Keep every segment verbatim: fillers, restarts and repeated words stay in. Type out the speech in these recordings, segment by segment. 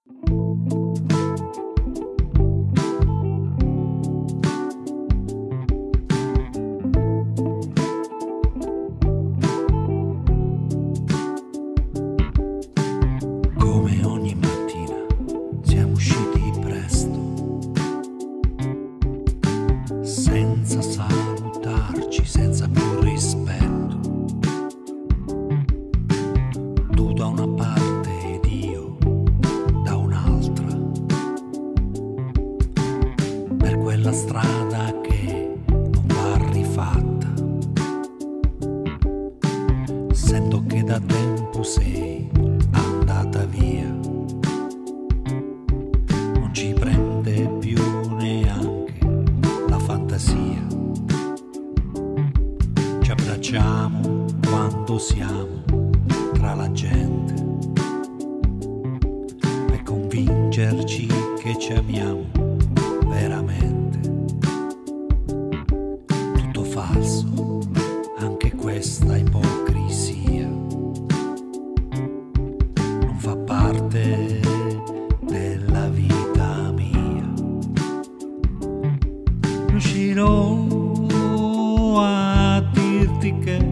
Come ogni mattina siamo usciti presto, senza salutarci, senza più rispetto. Tu da una parte ed io da un'altra, per quella strada che non va rifatta. Sento che da tempo sei andata via, non ci prende più neanche la fantasia. Ci abbracciamo quando siamo tra la gente, per convincerci che ci amiamo veramente. Tutto falso, anche questa ipocrisia non fa parte della vita mia. Riuscirò a dirti che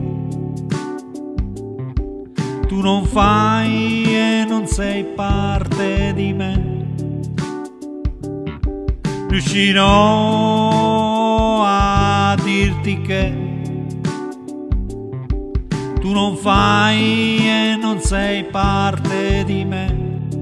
tu non fai e non sei parte di me. Riuscirò a dirti che tu non fai e non sei parte di me.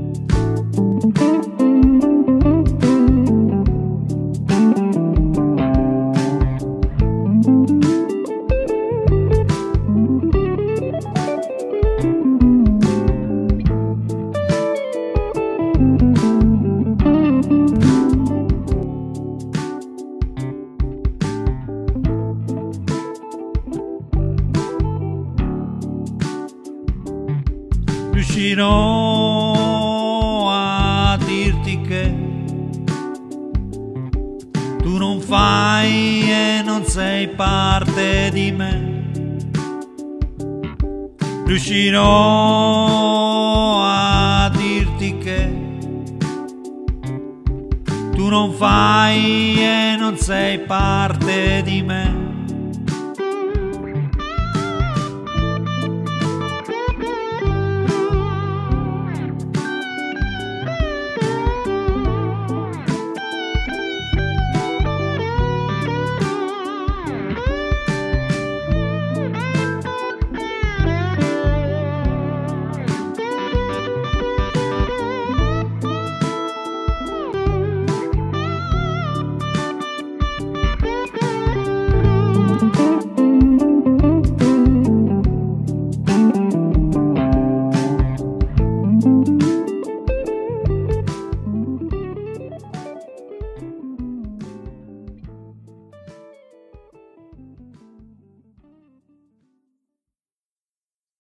Riuscirò a dirti che tu non fai e non sei parte di me. Riuscirò a dirti che tu non fai e non sei parte di me.